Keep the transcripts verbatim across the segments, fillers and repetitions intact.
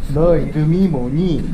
너 이름이 뭐니?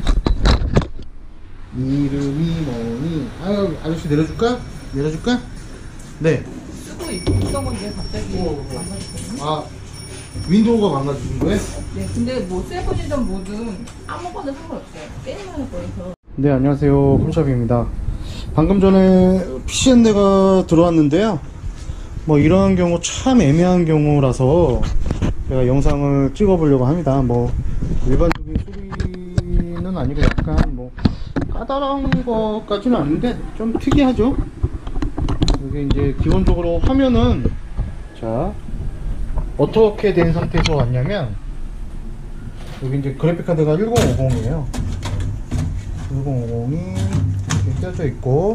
이름이 뭐니? 아유, 아저씨 내려줄까? 내려줄까? 네. 쓰고 있던 건데 갑자기 망가졌거든요. 아, 윈도우가 망가지신 거예요? 네, 근데 뭐 세븐이든 뭐든 아무거나 상관없어요. 게임만 할 거여서. 네, 안녕하세요. 홈샵입니다. 방금 전에 피씨엔대가 들어왔는데요. 뭐 이러한 경우 참 애매한 경우라서 제가 영상을 찍어보려고 합니다. 뭐 일반적인 소리는 아니고 약간 뭐 까다로운 것까지는 아닌데 좀 특이하죠. 여기 이제 기본적으로 화면은 자 어떻게 된 상태에서 왔냐면 여기 이제 그래픽카드가 천오십이에요. 천오십이 이렇게 떼져 있고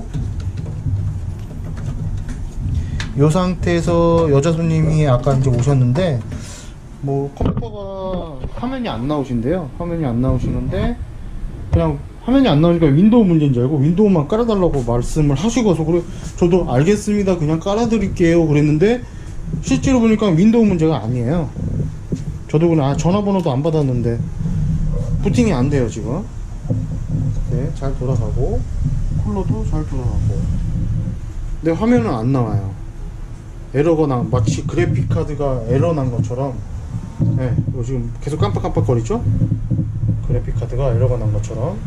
이 상태에서 여자 손님이 아까 이제 오셨는데 뭐 컴퓨터가 화면이 안 나오신대요. 화면이 안 나오시는데 그냥 화면이 안 나오니까 윈도우 문제인 줄 알고 윈도우만 깔아달라고 말씀을 하시고서 그래 저도 알겠습니다 그냥 깔아드릴게요 그랬는데 실제로 보니까 윈도우 문제가 아니에요. 저도 그냥 아, 전화번호도 안 받았는데 부팅이 안 돼요 지금. 네, 잘 돌아가고 쿨러도 잘 돌아가고 근데 화면은 안 나와요. 에러가 나 마치 그래픽카드가 에러 난 것처럼 네, 지금 계속 깜빡깜빡 거리죠. 그래픽카드가 에러가 난 것처럼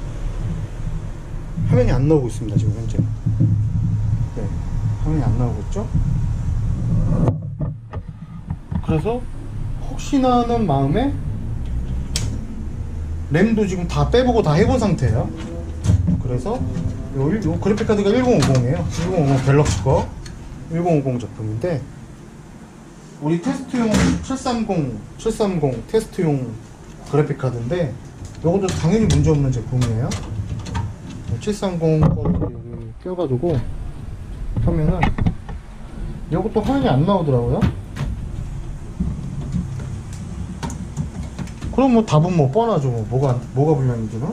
화면이 안 나오고 있습니다 지금 현재. 네, 화면이 안 나오고 있죠. 그래서 혹시나 하는 마음에 램도 지금 다 빼보고 다 해본 상태예요. 그래서 요, 요 그래픽카드가 천오십이에요 천오십 갤럭시 거 천오십 제품인데 우리 테스트용 칠백삼십, 칠백삼십 테스트용 그래픽카드인데 요것도 당연히 문제없는 제품이에요. 칠백삼십 거를 여기 껴가지고 하면은 요것도 화면이 안 나오더라고요. 그럼 뭐 답은 뭐 뻔하죠. 뭐 뭐가 뭐가 불량인지는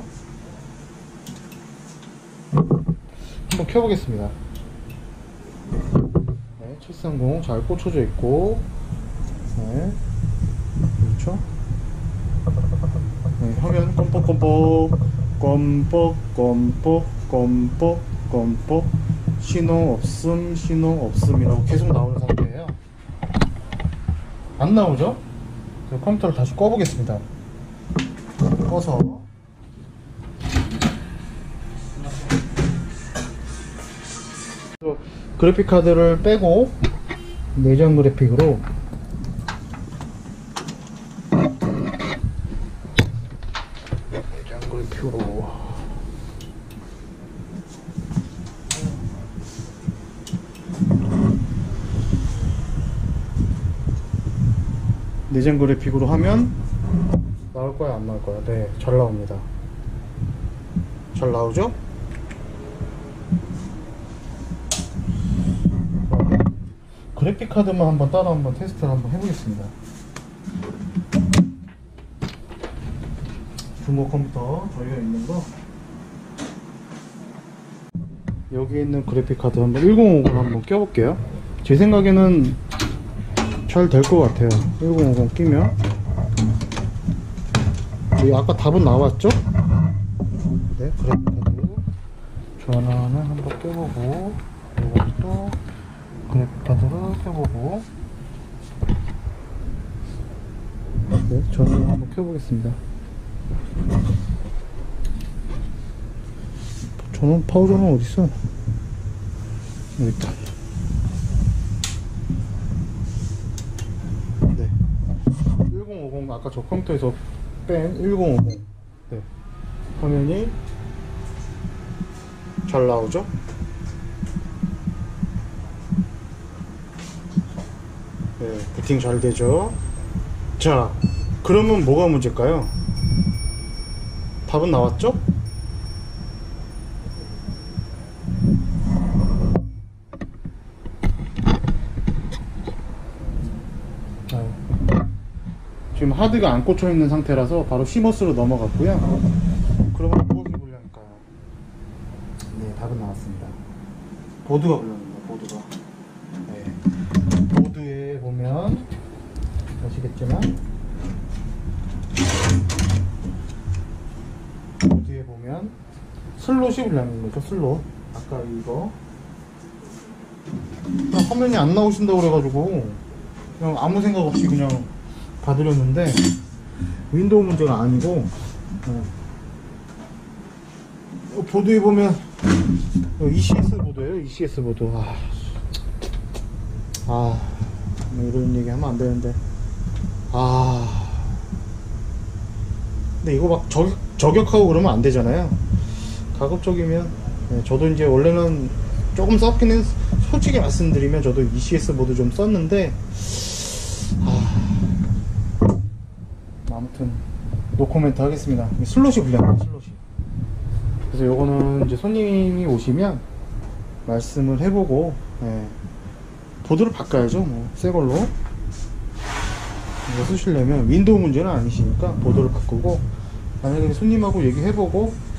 한번 켜보겠습니다. 네, 칠백삼십 잘 꽂혀져 있고, 네, 그렇죠. 네, 화면 껌뻑껌뻑, 껌뻑, 껌뻑, 껌뻑, 껌뻑, 신호 없음, 신호 없음이라고 계속 나오는 상태예요. 안 나오죠? 컴퓨터를 다시 꺼보겠습니다. 꺼서 그래픽카드를 빼고 내장 그래픽으로 내장 그래픽으로 내장 그래픽으로 하면 나올 거야 안 나올 거야? 네, 잘 나옵니다. 잘 나오죠? 그래픽 카드만 한번 따로 한번 테스트를 한번 해보겠습니다. 중고 컴퓨터 저희가 있는 거 여기 있는 그래픽 카드 한번 천오십을 한번 껴볼게요. 제 생각에는 잘 될 것 같아요. 천오십 끼면 아까 답은 나왔죠? 네, 그래픽 카드 전원을 한번 껴보고 이것도 그래픽카드를 켜보고 네, 전원을 한번 켜보겠습니다. 전원, 파워 전원 어딨어? 여기 있다. 네, 천오십 아까 저 컴퓨터에서 뺀 천오십 네, 화면이 잘 나오죠? 네, 부팅 잘 되죠. 자, 그러면 뭐가 문제일까요? 답은 나왔죠? 지금 하드가 안 꽂혀 있는 상태라서 바로 시머스로 넘어갔고요. 그러면 무엇이 불량일까요? 네, 답은 나왔습니다. 보드가 불량입니다. 보드가. 네. 보드에 보면 아시겠지만 보면 슬롯이 불량인 거죠. 슬롯. 아까 이거 그냥 화면이 안 나오신다고 그래가지고 그냥 아무 생각 없이 그냥 봐드렸는데 윈도우 문제가 아니고 어. 보드에 보면 이씨에스 보드예요. 이씨에스 보드. 아, 아 뭐 이런 얘기 하면 안 되는데 아 근데 이거 막 저격, 저격하고 그러면 안 되잖아요. 가급적이면 네, 저도 이제 원래는 조금 썼긴 했, 솔직히 말씀드리면 저도 이씨에스 보드 좀 썼는데 아, 아무튼 노코멘트 하겠습니다. 슬롯이 불량해요. 슬롯이. 그래서 요거는 이제 손님이 오시면 말씀을 해보고 예, 보드를 바꿔야죠. 뭐 새 걸로 이거 쓰시려면 윈도우 문제는 아니시니까 보드를 바꾸고 만약에 손님하고 얘기해보고